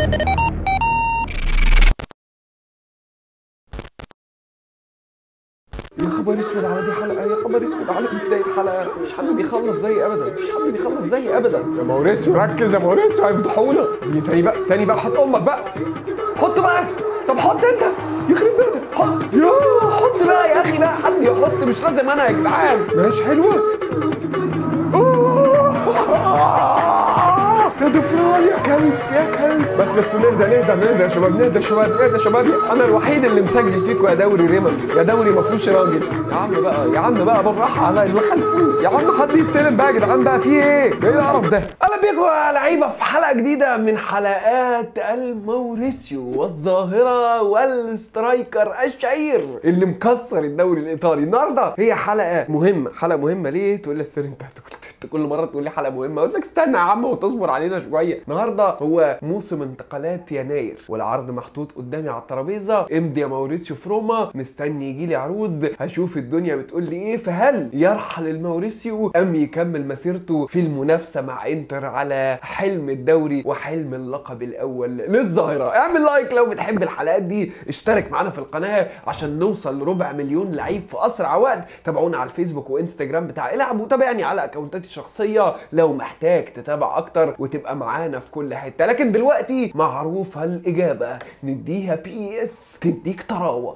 يا خبر اسود على دي حلقه، يا خبر اسود على دي بدايه حلقه. مفيش حد بيخلص زي ابدا، مفيش حد بيخلص زي ابدا. يا موريسيو ركز يا موريسيو، هيفضحونا. دي تاني بقى حط امك بقى، حط بقى. طب حط انت يخرب بيتك، حط يا حط بقى يا اخي بقى، حد يحط مش لازم انا يا جدعان. ماشي حلوه. يا ضفران يا كلب يا كلب. بس نهدى يا شباب، نهدى يا شباب. انا الوحيد اللي مسجل فيكم يا دوري ريما، يا دوري ما فيهوش راجل. يا عم بقى بالراحه على اللي خلفوه. يا عم حد يستلم بقى يا جدعان بقى، في ايه القرف ده؟ اهلا بيكم يا لعيبه في حلقه جديده من حلقات الموريسيو والظاهره والسترايكر الشهير اللي مكسر الدوري الايطالي. النهارده هي حلقه مهمه. ليه تقول لي السر؟ انت كل مره تقول لي حلقه مهمه اقول لك استنى يا عم وتصبر علينا شويه. النهارده هو موسم انتقالات يناير والعرض محطوط قدامي على الترابيزه. امضي يا موريسيو في روما، مستني يجي لي عروض، هشوف الدنيا بتقول لي ايه. فهل يرحل الموريسيو ام يكمل مسيرته في المنافسه مع انتر على حلم الدوري وحلم اللقب الاول للظاهره؟ اعمل لايك لو بتحب الحلقات دي، اشترك معانا في القناه عشان نوصل ل4 مليون لعيب في اسرع وقت. تابعونا على الفيسبوك وانستجرام بتاع العب، وتابعني على اكونتاتي الشخصيه لو محتاج تتابع اكتر وتبقى معانا في كل حته. لكن دلوقتي معروفه الاجابه، نديها PS تديك طراوه.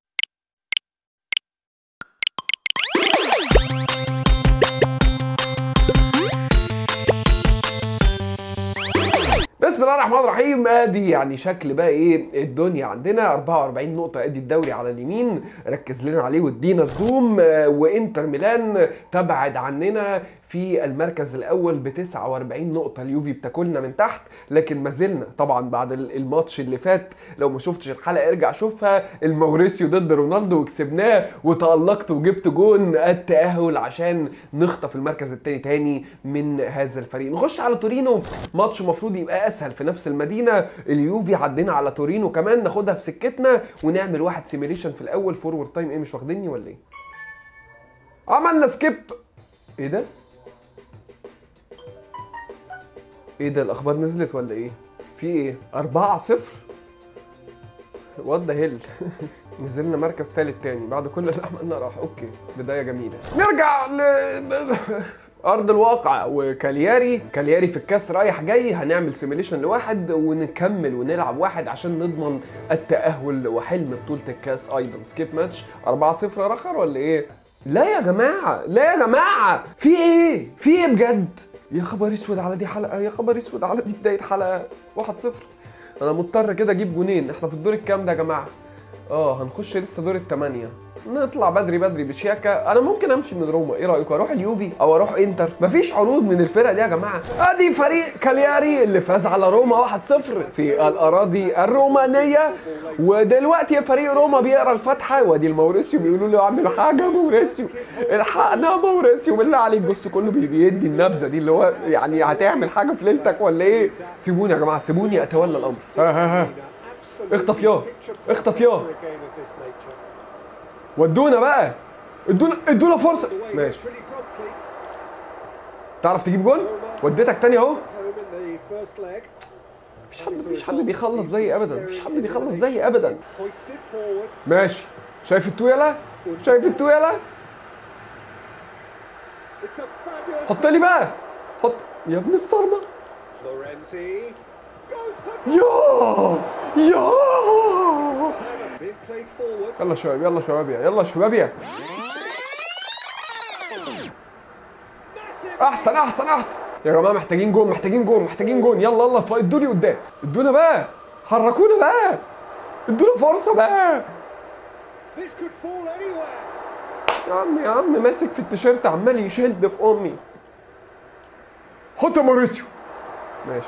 بسم الله الرحمن الرحيم. ادي يعني شكل بقى ايه الدنيا عندنا. 44 نقطة، ادي الدوري على اليمين، ركز لنا عليه وادينا الزوم. وانتر ميلان تبعد عننا في المركز الاول ب49 نقطة. اليوفي بتاكلنا من تحت، لكن ما زلنا طبعا بعد الماتش اللي فات، لو ما شفتش الحلقة ارجع شوفها، الموريسيو ضد رونالدو وكسبناه وتألقت وجبت جون التأهل عشان نخطف المركز الثاني تاني من هذا الفريق. نخش على تورينو، ماتش المفروض يبقى اسهل في نفس المدينة. اليوفي عدينا على تورينو كمان، ناخدها في سكتنا ونعمل واحد سيميليشن في الاول. فورورد تايم ايه، مش واخديني ولا ايه؟ عملنا سكيب. ايه ده؟ ايه ده؟ الاخبار نزلت ولا ايه؟ في ايه؟ 4-0 وات ذا هيل. نزلنا مركز ثالث تاني بعد كل اللي عملناه. راح اوكي، بدايه جميله. نرجع ارض الواقع وكالياري في الكاس رايح جاي. هنعمل سيميليشن لواحد ونكمل ونلعب واحد عشان نضمن التاهل وحلم بطوله الكاس ايضا. سكيب ماتش 4-0 رخر ولا ايه؟ لا يا جماعه في ايه بجد؟ يا خبر اسود على دي حلقه، يا خبر اسود على دي بدايه حلقه 1-0. انا مضطر كده اجيب جونين. احنا في الدور الكام ده يا جماعه؟ هنخش لسه دور الثمانية. نطلع بدري بشياكه. انا ممكن امشي من روما، ايه رايكم؟ اروح اليوفي او اروح انتر؟ مفيش عروض من الفرق دي يا جماعه. ادي فريق كالياري اللي فاز على روما 1-0 في الاراضي الرومانيه، ودلوقتي فريق روما بيقرا الفاتحه. وادي الموريسيو بيقولوا له اعمل حاجه يا موريسيو، الحقنا يا موريسيو بالله عليك. بص كله بيدي النبذه دي اللي هو يعني هتعمل حاجه في ليلتك ولا ايه؟ سيبوني يا جماعه، سيبوني اتولى الامر. ها اخطف ياه ودونا بقى، ادونا فرصه. ماشي، تعرف تجيب جول؟ وديتك تاني اهو. مفيش حد بيخلص زي ابدا، ماشي، شايف التويله؟ حط لي بقى، حط يا ابن الصرمه. يلا شباب احسن يا جماعه. محتاجين جون. يلا ادوني قدام، ادونا بقى، حركونا بقى، ادونا فرصه بقى. يا عم ماسك في التيشيرت عمال يشد في امي. حط يا موريسيو. ماشي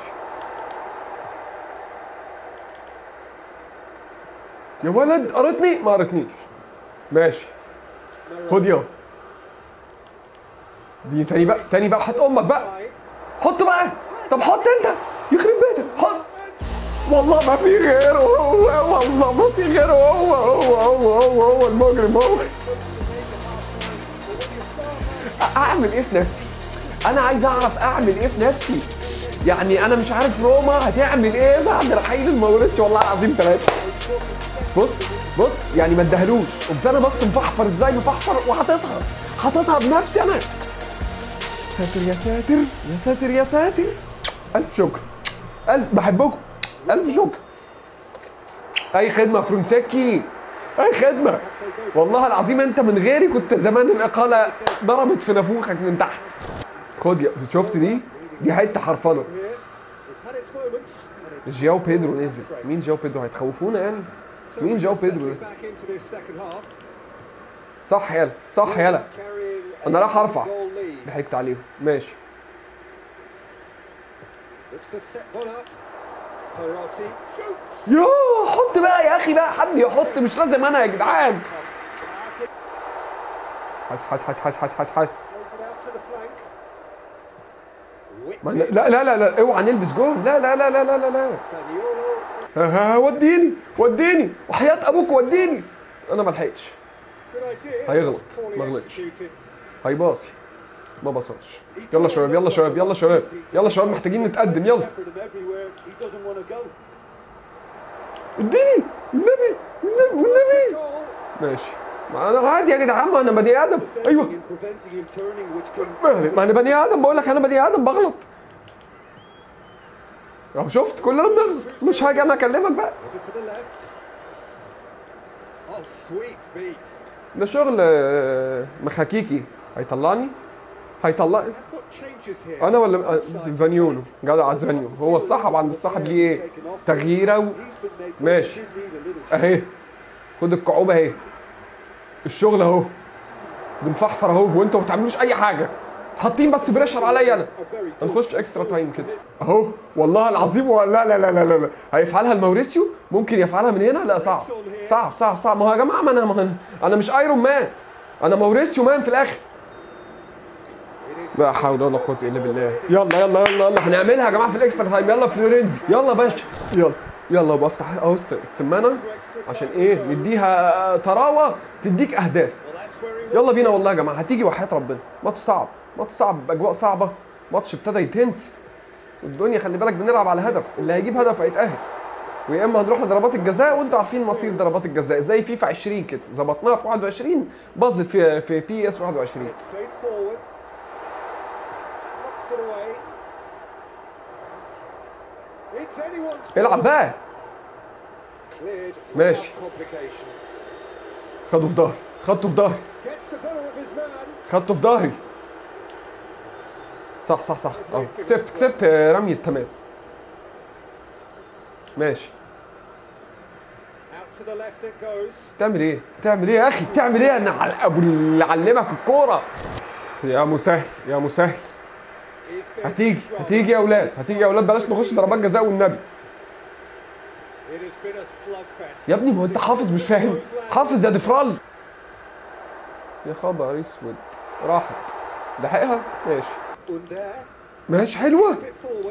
يا ولد، قرتني ما قرتنيش. ماشي خد يلا دي تاني بقى حط امك بقى، حط بقى. طب حط انت يخرب بيتك، حط. والله ما في غيره هو، هو المجرم هو. اعمل ايه في نفسي؟ انا عايز اعرف اعمل ايه في نفسي. يعني انا مش عارف روما هتعمل ايه بعد رحيل الموريسيو والله العظيم 3. بص يعني ما ادهلوش، قمت انا بص مفحفر ازاي مفحفر وحاططها بنفسي انا. ساتر يا ساتر يا ساتر يا ساتر. الف شكر، الف بحبكم، الف شكر. اي خدمه فرونسيكي، اي خدمه والله العظيم. انت من غيري كنت زمان الاقاله ضربت في نافوخك من تحت. خد يا شفت دي حته حرفنه. جاو بيدرو نزل. مين جاو بيدرو؟ هيتخوفونا يعني؟ مين جاو بيدرو ده؟ صح يلا، صح يلا. انا راح ارفع. ضحكت عليهم. ماشي. يوه حط بقى يا اخي بقى، حد يحط، مش لازم انا يا جدعان. حس. لا لا لا لا اوعى نلبس جون. لا لا لا لا لا لا لا. وديني وحياة ابوك وديني. انا ما لحقتش. هيغلط، ما غلطش. هيباصي، ما بصاش. يلا شباب يلا شباب يلا شباب يلا شباب، محتاجين نتقدم. يلا اديني والنبي. ماشي، ما انا عادي يا جدعان، ما انا بني ادم. ايوه ما انا بني ادم، بقول لك انا بني ادم بغلط. اهو شفت كلنا بنغلط، مش هاجي انا اكلمك بقى. ده شغل مخاكيكي. هيطلعني انا ولا زانيولو؟ جدع زانيولو هو الصاحب. عند الصاحب ليه ايه؟ تغييره ماشي اهي. خد الكعوبه اهي. الشغل اهو، بنفحفر اهو، وانتوا ما بتعملوش اي حاجه، حاطين بس بريشر عليا انا. هنخش اكسترا تايم كده اهو والله العظيم. لا لا لا لا لا هيفعلها الموريسيو. ممكن يفعلها من هنا. لا صعب. ما هو يا جماعه، ما انا مش ايرون مان، انا موريسيو مان في الاخر. لا حول ولا قوه الا بالله. يلا هنعملها يا جماعه في الاكسترا تايم. يلا فلورنزي، يلا باشا، يلا بفتح اهو السمانه عشان ايه؟ نديها طراوه تديك اهداف. يلا بينا والله يا جماعه، هتيجي وحياه ربنا. ماتش صعب باجواء صعبه. ماتش ابتدى يتنس والدنيا، خلي بالك بنلعب على هدف، اللي هيجيب هدف هيتاهل. ويا اما هنروح لضربات الجزاء، وانتوا عارفين مصير ضربات الجزاء زي فيفا 20 كده، ظبطناها في 21 باظت في بي اس 21. العب بقى. ماشي. خدته في ظهري. صح اهو. كسبت رمية تماس. ماشي. تعمل ايه يا اخي؟ تعمل ايه؟ انا ابو اللي علمك الكوره. يا مسهل. هتيجي يا اولاد، بلاش نخش ضربات جزاء والنبي. يا ابني ما هو انت حافظ مش فاهم؟ حافظ يا دفرال. يا خبر اسود، راحت. لحقها. ماشي حلوه.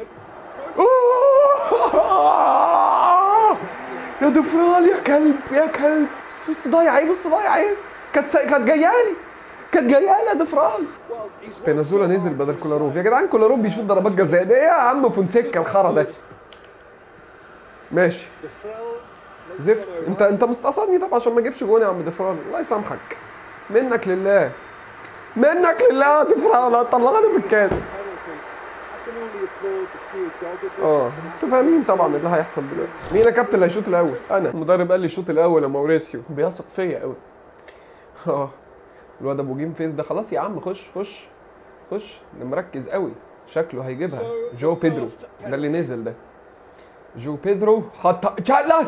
يا دفرال يا كلب. بص ضايع ايه. كانت جايه لي يا دفرال. سبينازولا نزل بدل كولاروف. يا جدعان كولاروف بيشوط ضربات جزاء. ده ايه يا عم فونسيكا الخرا ده؟ ماشي. زفت. انت مستقصدني طبعا عشان ما اجيبش جون يا عم دفرال. الله يسامحك. منك لله يا دفرال، هتطلعني بالكاس. انتوا فاهمين طبعا اللي هيحصل دلوقتي. مين يا كابتن اللي هيشوط الاول؟ انا. المدرب قال لي الشوط الاول يا موريسيو، بيثق فيا قوي. الواد ابو جيم فيس ده خلاص يا عم. خش ده مركز قوي، شكله هيجيبها. جو بيدرو ده اللي نزل ده. جو بيدرو حط تشالا.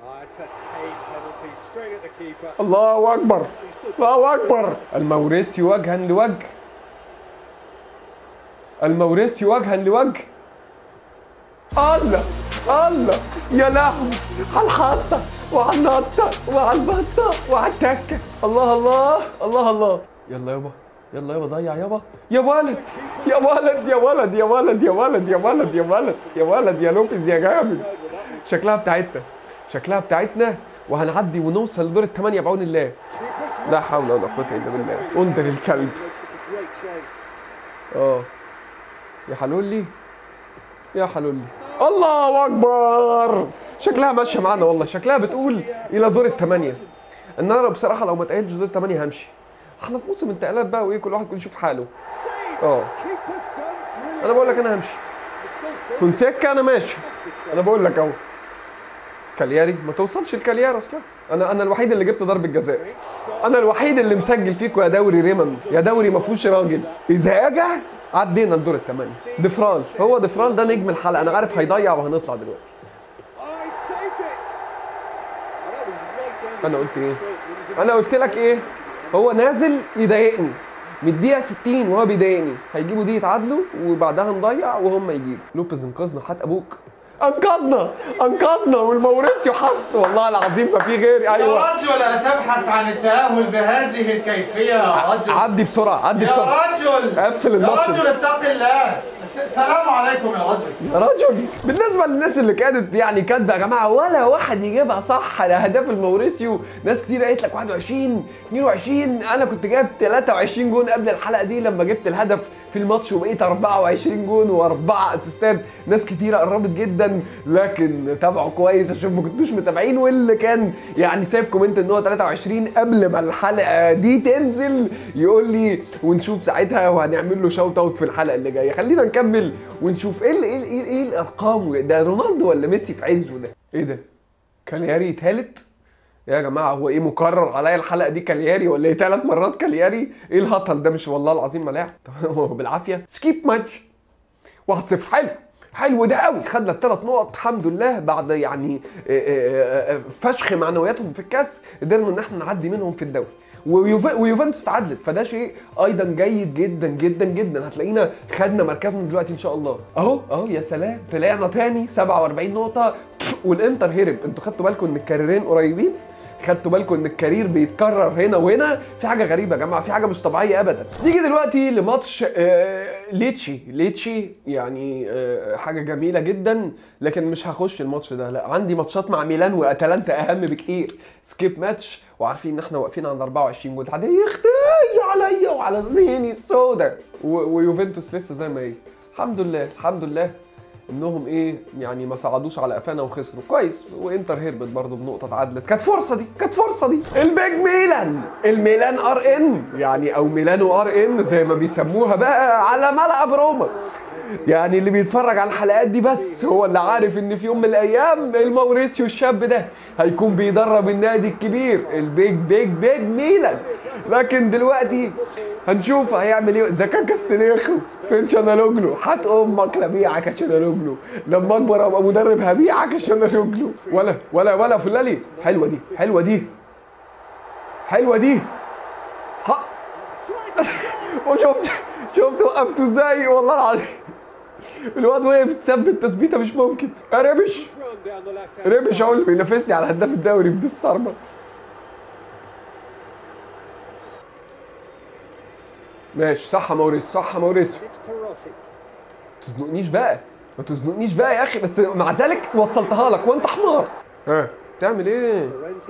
الله اكبر. الموريسيو وجها لوجه. الله يا لهوي على الحطه وعلى النطه وعلى البطه وعلى التكه. الله. يلا يابا ضيع يابا. يا ولد يا لوبيز يا جامد. شكلها بتاعتنا وهنعدي ونوصل لدور الثمانية بعون الله. لا حول ولا قوة الا بالله. انظر الكلب. يا حلولي يا حلولي، الله اكبر. شكلها ماشيه معانا والله، شكلها بتقول الى دور الثمانيه. ان انا بصراحه لو ما تاهلتش دور الثمانيه همشي. احنا في موسم انتقالات بقى، وايه كل واحد يكون يشوف حاله. انا بقول لك انا همشي. فونسيكا انا ماشي. انا بقول لك اهو. كالياري ما توصلش الكالياري اصلا. انا الوحيد اللي جبت ضربه جزاء. انا الوحيد اللي مسجل فيكم يا دوري ريمن، يا دوري ما فيهوش راجل. اذا اجى عدينا لدور الثمانيه. ديفرال، هو ديفرال ده نجم الحلقه. انا عارف هيضيع وهنطلع دلوقتي. انا قلت ايه؟ انا قلت لك ايه؟ هو نازل يضايقني من الدقيقه 60 وهو بيضايقني. هيجيبوا دي يتعادلوا وبعدها نضيع وهم يجيبوا. لوبيز انقذنا، حات ابوك. انقذنا والموريسيو حط، والله العظيم ما في غيري. ايوه يا رجل أتبحث عن التأهل بهذه الكيفية يا رجل؟ عدي بسرعه، عدي بسرعه يا رجل، قفل الماتش. يا رجل اتق الله. السلام عليكم يا رجل. يا رجل، بالنسبه للناس اللي كانت يعني كاتبه يا جماعه ولا واحد يجيبها صح على اهداف الموريسيو، ناس كتير قالت لك 21 22. انا كنت جايب 23 جون قبل الحلقه دي لما جبت الهدف في الماتش، وبقيت 24 جون واربعه اسيستات. ناس كتيره قربت جدا، لكن تابعوا كويس عشان ما كنتوش متابعين. واللي كان يعني سايب كومنت ان هو 23 قبل ما الحلقه دي تنزل يقول لي، ونشوف ساعتها وهنعمل له شوت اوت في الحلقه اللي جايه. خلينا نكمل ونشوف ايه الارقام. ده رونالدو ولا ميسي في عزه ده؟ ايه ده؟ كالياري تالت؟ يا جماعه هو ايه مكرر عليا الحلقه دي كالياري ولا ايه؟ 3 مرات كالياري؟ ايه الهطل ده؟ مش والله العظيم ما لاعب. هو بالعافيه. سكيب ماتش 1-0. حلو ده قوي. خدنا ال3 نقط الحمد لله بعد يعني فشخ معنوياتهم في الكاس. قدرنا ان احنا نعدي منهم في الدوري، ويوفنتوس تعادلت، فده شيء ايضا جيد جدا جدا جدا. هتلاقينا خدنا مركزنا دلوقتي ان شاء الله. اهو يا سلام، طلعنا تاني 47 نقطه والانتر هرب. انتوا خدتوا بالكم ان الكاريرين قريبين؟ خدتوا بالكم ان الكارير بيتكرر هنا وهنا؟ في حاجه غريبه يا جماعه، في حاجه مش طبيعيه ابدا. نيجي دلوقتي لماتش ليتشي يعني حاجه جميله جدا، لكن مش هخش الماتش ده. لا، عندي ماتشات مع ميلان واتلانتا اهم بكتير. سكيب ماتش، وعارفين ان احنا واقفين عند 24 جول. حد يختي عليا وعلى زميلي السودا. ويوفنتوس لسه زي ما هي. الحمد لله انهم ايه يعني ما صعدوش على قفانا وخسروا كويس. وانتر هربت برضه بنقطه، اتعادلت. كانت فرصه دي. البيج الميلان ار ان يعني، او ميلانو ار ان زي ما بيسموها بقى على ملعب روما. يعني اللي بيتفرج على الحلقات دي بس هو اللي عارف ان في يوم من الايام الموريسيو الشاب ده هيكون بيدرب النادي الكبير البيج ميلان. لكن دلوقتي هنشوف هيعمل ايه. اذا كان كاستليخو فين شانالوجلو؟ هات امك لبيعك يا شانالوجلو. لما اكبر ابقى مدرب هبيعك يا شانالوجلو. ولا فلالي. حلوه دي. شفت وقفته ازاي؟ والله العظيم الواد وقف تثبت تثبيته مش ممكن. يا ريبش اقول بينافسني على هداف الدوري بدي الصرمه. ماشي صح موريسيو. ما تزنقنيش بقى يا اخي. بس مع ذلك وصلتها لك وانت حمار. تعمل ايه؟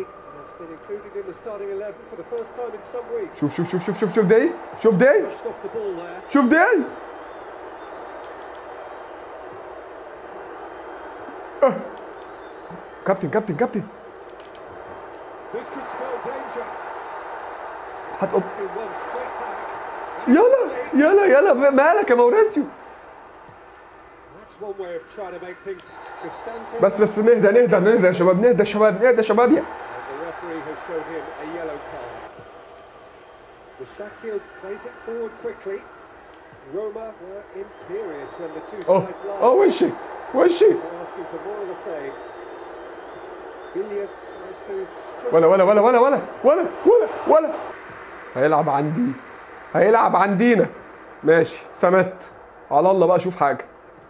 شوف دي. كابتن هات يلا مالك يا موريسيو؟ بس نهدى يا شباب. يا وشي ولا هيلعب عندينا. ماشي سمت على الله بقى. شوف حاجه.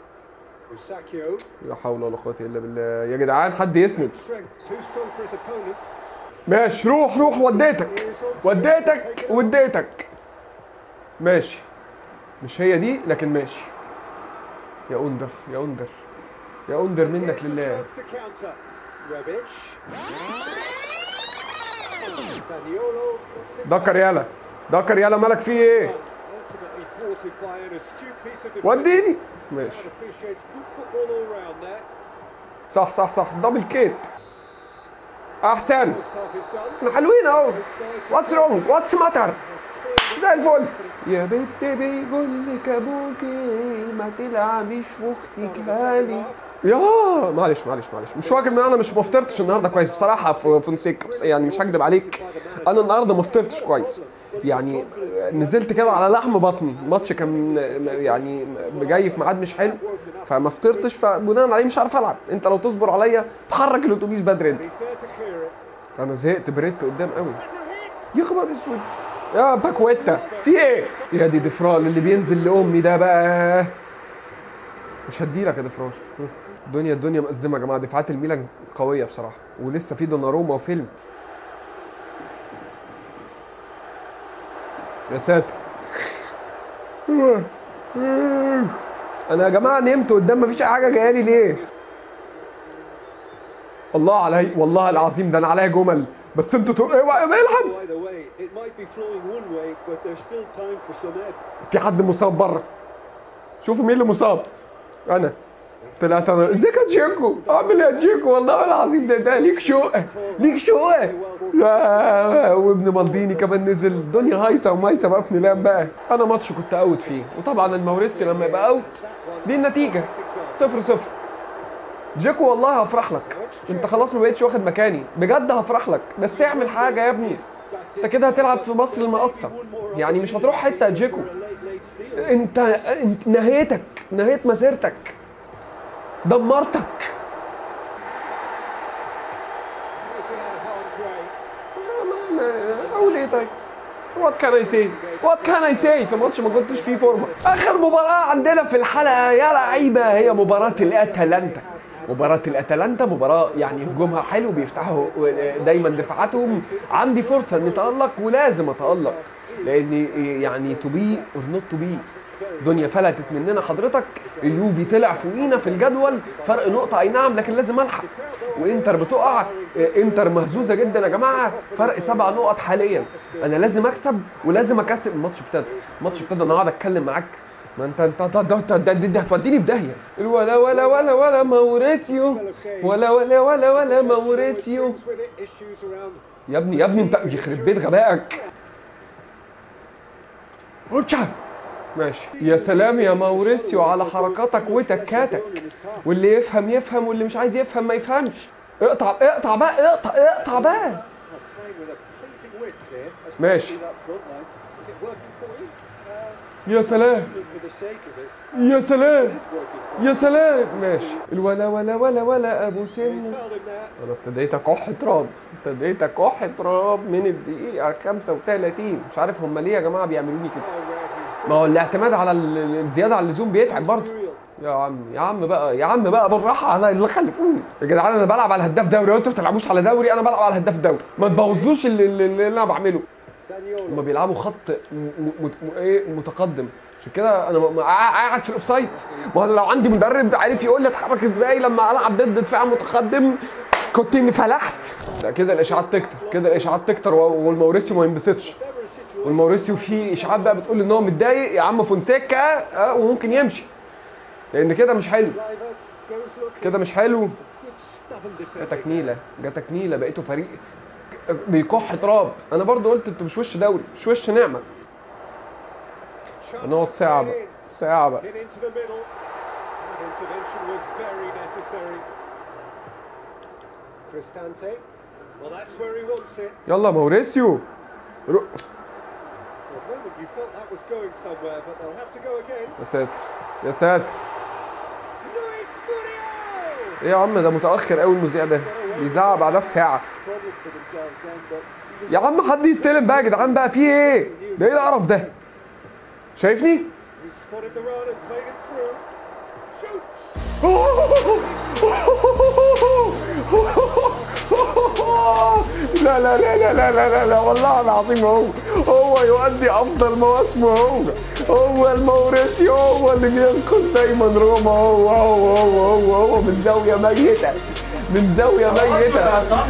لا حول ولا قوه الا بالله يا جدعان، حد يسند. ماشي روح وديتك. ماشي مش هي دي لكن ماشي. يا أندر منك لله. دكر يالا مالك فيه ايه؟ وديني ماشي. صح صح صح، دبل كيت احسن. احنا حلوين اهو. واتس رونج واتس ماتر زي الفل. يا بنت بيقول لك ابوكي ما تلعبيش في اختك هالي. يا معلش مش فاكر ان انا مش مفطرتش النهارده كويس بصراحه في فونسيكا، يعني مش هكدب عليك انا النهارده مفطرتش كويس، يعني نزلت كده على لحم بطني. الماتش كان يعني جاي في ميعاد مش حلو فما فطرتش، فبناء عليه مش عارف العب. انت لو تصبر عليا تحرك الاتوبيس بدري انت. انا زهقت بريت قدام قوي. يا خبر اسود يا باكويتا في ايه؟ يا دي دفرال اللي بينزل لامي ده بقى. مش هديلك يا دفرال. الدنيا مأزمه يا جماعه. دفاعات الميلان قويه بصراحه، ولسه في دوناروما وفيلم. يا ساتر. انا يا جماعه نمت قدام مفيش اي حاجه جايه لي ليه؟ الله علي والله العظيم ده انا عليا جمل بس انتوا اوعى العب. في حد مصاب بره. شوفوا مين اللي مصاب. انا طلعت انا. ازيك يا جيكو؟ اعمل ايه يا جيكو؟ والله العظيم ده ليك شقه يا وابن مالديني كمان نزل. الدنيا هايصه ومايصه بقى في ميلان بقى. انا ماتش كنت اوت فيه، وطبعا الموريسيو لما يبقى اوت دي النتيجه 0-0. جيكو والله هفرح لك، انت خلاص ما بقتش واخد مكاني بجد هفرح لك، بس اعمل حاجه يا ابني. انت كده هتلعب في مصر المقصه، يعني مش هتروح حته يا جيكو. انت نهيت مسيرتك، دمرتك. اقول ايه طيب؟ وات كان اي سي في ماتش ما كنتش فيه فورمه. اخر مباراه عندنا في الحلقه يا لعيبه هي مباراه الاتلانتا. مباراه يعني هجومها حلو، بيفتحوا دايما دفاعاتهم. عندي فرصه اني اتالق ولازم اتالق، لاني يعني تو بي اور نوت تو بي. دنيا فلتت مننا حضرتك. اليوفي طلع فوقينا في الجدول فرق نقطه اي نعم، لكن لازم الحق. وانتر بتقع، انتر مهزوزه جدا يا جماعه، فرق 7 نقط حاليا. انا لازم اكسب ولازم اكسب. الماتش ابتدى انا قاعد اتكلم معاك، ما انت هتوديني في داهيه. ولا موريسيو ولا موريسيو. يا ابني انت يخرب بيت غبائك. ماشي. يا سلام يا موريسيو على حركاتك وتكاتك، واللي يفهم واللي مش عايز يفهم ما يفهمش. اقطع بقى. ماشي. يا سلام ماشي. ولا ابو سن. انا ابتديت اكح تراب من الدقيقه 35. مش عارف هم ليه يا جماعه بيعملوني كده. ما هو الاعتماد على الزياده عن اللزوم بيتعب برضه. يا عم بقى بالراحه على اللي خلفوني يا جدعان. انا بلعب على هداف دوري وانتوا ما بتلعبوش على دوري. انا بلعب على هداف دوري، ما تبوظوش اللي انا بعمله. هما بيلعبوا خط متقدم، عشان كده انا قاعد في الاوفسايد. ما انا لو عندي مدرب عارف يقول لي اتحرك ازاي لما العب ضد دفاع متقدم كنت اني فلحت. لا كده الاشاعات تكتر والموريسيو ما ينبسطش. والموريسيو في اشاعات بقى بتقول ان هو متضايق يا عم فونسيكا وممكن يمشي، لان كده مش حلو. جاتك نيله بقيتوا فريق بيكح تراب. انا برضو قلت انتوا مش وش دوري، مش وش نعمه. هنقعد ساعه بقى. يلا موريسيو. يا ساتر ايه يا عم؟ ده متاخر قوي المذيع ده، بيزعق بعدها بساعه. يا عم حد يستلم بقى يا جدعان بقى، في ايه؟ ده ايه القرف ده؟ شايفني؟ لا والله العظيم هو يؤدي افضل مواسمه. هو الموريسيو هو اللي بينقذ دايما روما. هو من زاويه ميته.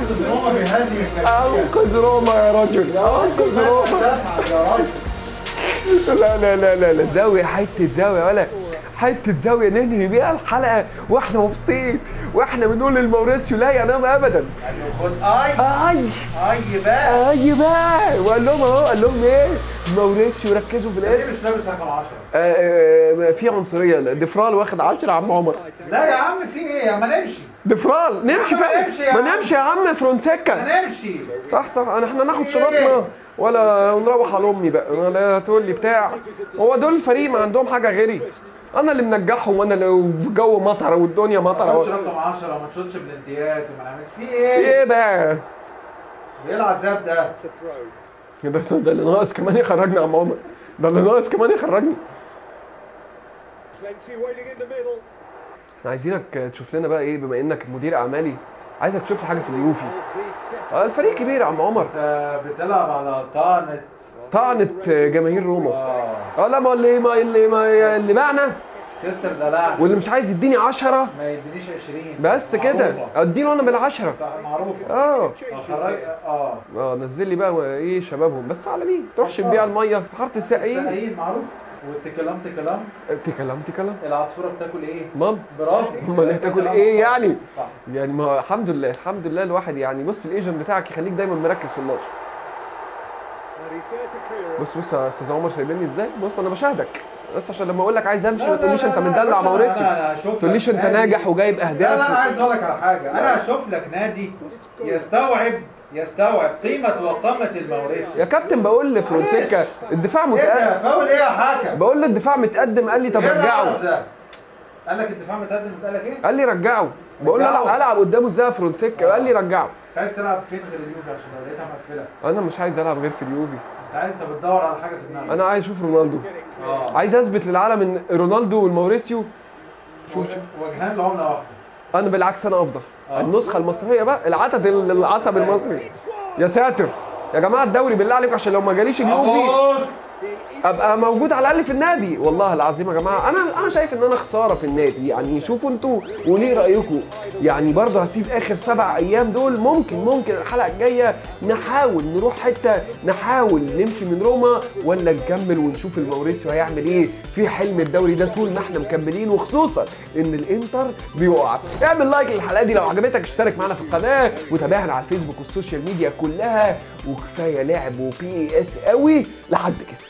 انقذ روما يا رجل، انقذ روما. لا لا لا لا لا، زاويه، حته زاويه ولا حته زاويه ننهي بيها الحلقه واحنا مبسوطين، واحنا بنقول للموريسيو لا ينام ابدا. خد اي بقى اي بقى، وقال لهم اهو، قال لهم ايه؟ موريسيو ركزوا في الاسم. مش لابس رقم 10. في عنصريه، ديفرال واخد 10 يا عم عمر. لا يا عم في ايه؟ ما نمشي. ديفرال نمشي فعلا، ما نمشي يا عم فرونسيكا. ما نمشي. صح احنا ناخد شنطنا ولا نروح على امي بقى، ولا تقول لي بتاع. هو دول الفريق ما عندهم حاجه غيري، انا اللي منجحهم، وانا اللي في جو مطره والدنيا ما مطره. تشوتش رقم 10 وما تشوتش بلنتيات وما نعملش في في ايه؟ ايه بقى؟ ايه العذاب ده؟ ده اللي ناقص كمان يخرجني يا عم عمر، ده اللي ناقص كمان يخرجني. احنا عايزينك تشوف لنا بقى ايه، بما انك مدير اعمالي، عايزك تشوف لي حاجه في اليوفي. الفريق كبير يا عم عمر. انت بتلعب على طعنة جماهير روما. لا، ما اللي باعنا خسر دلعني، واللي مش عايز يديني 10 ما يدينيش 20 بس كده، اديله انا بال10. معروفه. نزل لي بقى ايه شبابهم، بس على مين؟ تروحش تبيع الميه في حاره السقايين. معروف. والتكلام تكلم. العصفوره بتاكل ايه؟ مام. برافو. امال هتاكل ايه يعني؟ صح. يعني ما الحمد لله الواحد يعني، بص الايجنت بتاعك يخليك دايما مركز في الماتش. بص يا استاذ عمر سايبني ازاي؟ بص انا بشاهدك بس عشان لما اقول لك عايز امشي ما تقوليش انت مدلع موريسيو، ما تقوليش انت ناجح وجايب اهداف. لا انا عايز اقول لك على حاجه، انا هشوف لك نادي يستوعب قيمه وقامه الموريسيو. يا كابتن بقول لفرونسيكا الدفاع متقدم. فاول ايه يا حكم؟ بقول له الدفاع متقدم، قال لي طب رجعه. قال لك الدفاع متقدم، قال لك ايه؟ قال لي رجعه. بقول له العب قدامه ازاي يا فرونسيكا؟ قال لي رجعه. عايز تلعب فين غير اليوفي عشان لو لقيتها مقفله؟ انا مش عايز العب غير في اليوفي. انت بتدور على حاجه في دماغك. انا عايز اشوف رونالدو. عايز اثبت للعالم ان رونالدو والموريسيو شوف وجهان لعمله واحده. انا بالعكس انا افضل. النسخه المصريه بقى، العتد العصب المصري. يا ساتر يا جماعه، الدوري بالله عليكم عشان لو ما جاليش اليوفي ابقى موجود على الاقل في النادي. والله العظيم يا جماعه انا شايف ان انا خساره في النادي. يعني شوفوا انتوا وليه رايكم. يعني برضه هسيب اخر 7 ايام دول، ممكن الحلقه الجايه نحاول نروح حته، نحاول نمشي من روما، ولا نكمل ونشوف الموريسيو هيعمل ايه في حلم الدوري ده طول ما احنا مكملين، وخصوصا ان الانتر بيقع. اعمل لايك للحلقه دي لو عجبتك، اشترك معانا في القناه، وتابعنا على الفيسبوك والسوشيال ميديا كلها. وكفايه لعب وبي اس قوي لحد كده.